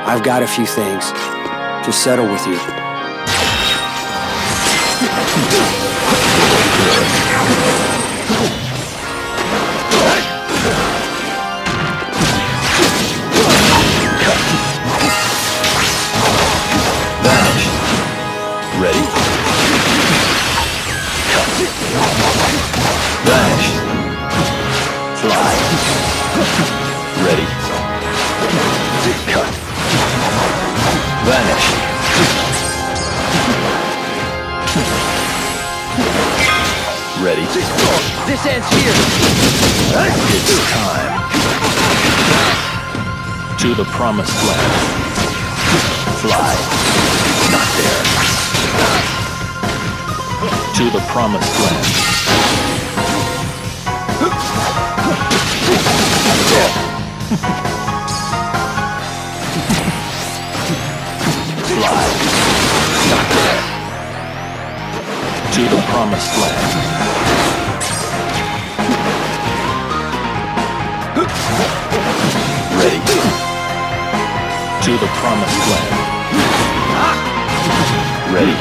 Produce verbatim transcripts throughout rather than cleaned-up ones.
I've got a few things to settle with you. Vanish. Ready. Vanish. Fly. Ready. Cut. Vanish. Ready. This ends here. It's time. To the promised land. Fly. Not there. To the promised land. Fly. Not there. To the promised land. Ready. To the promised land. Ready.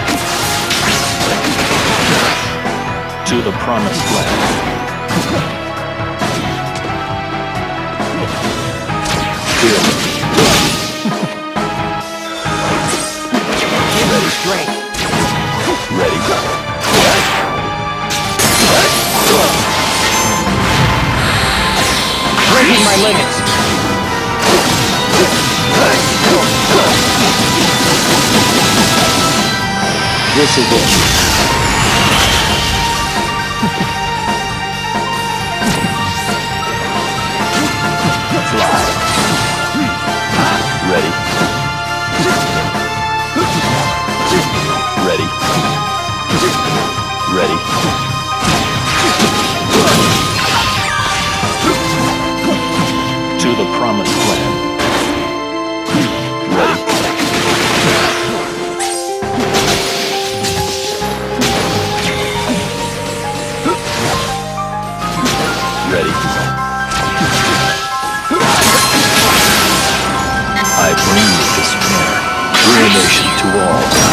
To the promised land. Feel it. Give me strength. Ready. Breaking my limits. This is it. Fly. Ready. Ready. Ready. To the promised land. Ready. Ready. I bring despair, ruination to all.